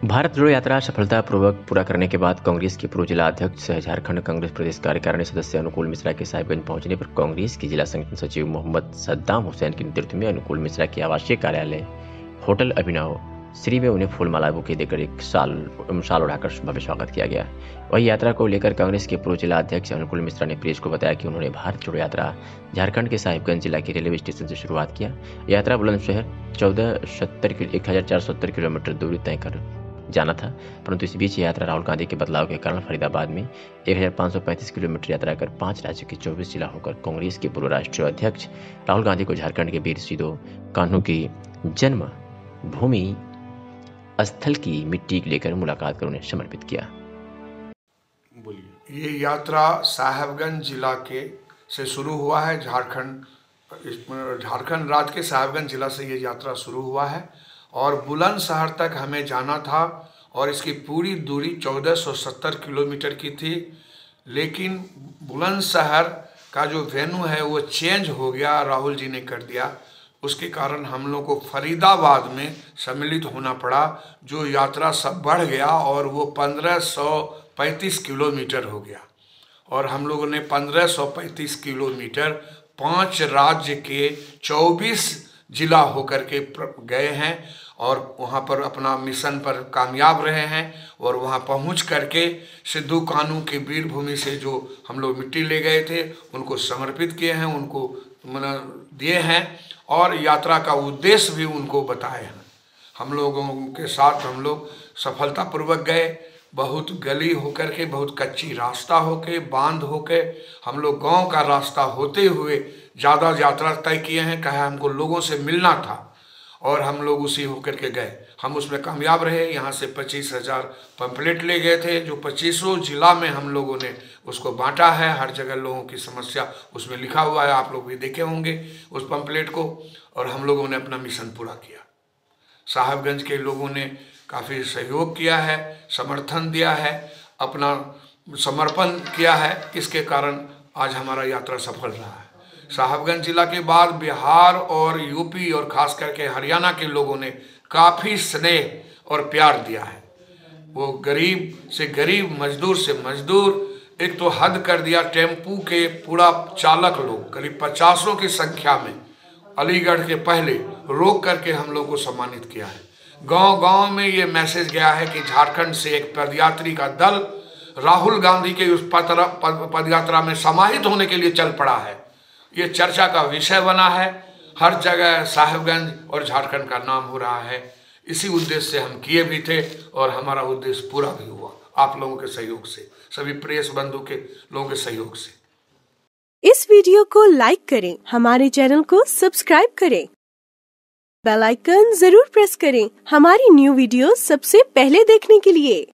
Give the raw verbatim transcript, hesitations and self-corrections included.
भारत जोड़ो यात्रा सफलतापूर्वक पूरा करने के बाद कांग्रेस के पूर्व जिला अध्यक्ष सह झारखंड कांग्रेस प्रदेश कार्यकारिणी सदस्य अनुकूल मिश्रा के साहिबगंज पहुंचने पर कांग्रेस के जिला संगठन सचिव मोहम्मद सद्दाम हुसैन के नेतृत्व में अनुकूल मिश्रा के आवासीय कार्यालय होटल अभिनव श्री में उन्हें फूलमाला बुके देकर एक साल साल उड़ाकर भव्य स्वागत किया गया। वही यात्रा को लेकर कांग्रेस के पूर्व जिला अध्यक्ष अनुकूल मिश्रा ने प्रेस को बताया कि उन्होंने भारत जोड़ो यात्रा झारखंड के साहिबगंज जिला के रेलवे स्टेशन से शुरुआत किया। यात्रा बुलंदशहर चौदह सत्तर एक हजार चार सौ सत्तर किलोमीटर दूरी तय कर जाना था, परंतु इस बीच यात्रा राहुल गांधी के बदलाव के कारण फरीदाबाद में एक हजार पाँच सौ पैंतीस किलोमीटर यात्रा कर पांच राज्यों के चौबीस जिला होकर कांग्रेस के पूर्व राष्ट्रीय अध्यक्ष राहुल गांधी को झारखंड के वीर सिदो कान्हू की जन्म भूमि स्थल की मिट्टी लेकर मुलाकात कर उन्हें समर्पित किया। बोलिए। ये यात्रा साहिबगंज जिला के से शुरू हुआ है। झारखंड झारखंड राज्य के साहिबगंज जिला से ये यात्रा शुरू हुआ है और बुलंदशहर तक हमें जाना था और इसकी पूरी दूरी चौदह सौ सत्तर किलोमीटर की थी, लेकिन बुलंदशहर का जो वेन्यू है वो चेंज हो गया, राहुल जी ने कर दिया। उसके कारण हम लोग को फरीदाबाद में सम्मिलित होना पड़ा, जो यात्रा सब बढ़ गया और वो पंद्रह सौ पैंतीस किलोमीटर हो गया और हम लोगों ने पंद्रह सौ पैंतीस किलोमीटर पांच राज्य के चौबीस जिला होकर के गए हैं और वहाँ पर अपना मिशन पर कामयाब रहे हैं और वहाँ पहुँच करके सिद्धू कान्हू की वीर भूमि से जो हम लोग मिट्टी ले गए थे उनको समर्पित किए हैं, उनको मना दिए हैं और यात्रा का उद्देश्य भी उनको बताए हैं। हम लोगों के साथ हम लोग सफलतापूर्वक गए, बहुत गली होकर के, बहुत कच्ची रास्ता होके, बांध होके, हम लोग गांव का रास्ता होते हुए ज़्यादा यात्रा तय किए हैं। कहा हमको लोगों से मिलना था और हम लोग उसी होकर के गए, हम उसमें कामयाब रहे। यहाँ से पच्चीस हजार पंपलेट ले गए थे, जो पच्चीसों जिला में हम लोगों ने उसको बांटा है। हर जगह लोगों की समस्या उसमें लिखा हुआ है, आप लोग भी देखे होंगे उस पंपलेट को, और हम लोगों ने अपना मिशन पूरा किया। साहिबगंज के लोगों ने काफ़ी सहयोग किया है, समर्थन दिया है, अपना समर्पण किया है, इसके कारण आज हमारा यात्रा सफल रहा है। साहिबगंज जिला के बाद बिहार और यूपी और खास करके हरियाणा के लोगों ने काफ़ी स्नेह और प्यार दिया है। वो गरीब से गरीब, मजदूर से मजदूर, एक तो हद कर दिया, टेम्पू के पूरा चालक लोग करीब पचासों की संख्या में अलीगढ़ के पहले रोक करके हम लोग को सम्मानित किया है। गांव गांव में ये मैसेज गया है कि झारखंड से एक पदयात्री का दल राहुल गांधी के उस पदयात्रा में समाहित होने के लिए चल पड़ा है। ये चर्चा का विषय बना है, हर जगह साहिबगंज और झारखंड का नाम हो रहा है। इसी उद्देश्य से हम किए भी थे और हमारा उद्देश्य पूरा भी हुआ, आप लोगों के सहयोग से, सभी प्रेस बंधु के लोगों के सहयोग से। इस वीडियो को लाइक करें, हमारे चैनल को सब्सक्राइब करें, बेल आइकन जरूर प्रेस करें हमारी न्यू वीडियो सबसे पहले देखने के लिए।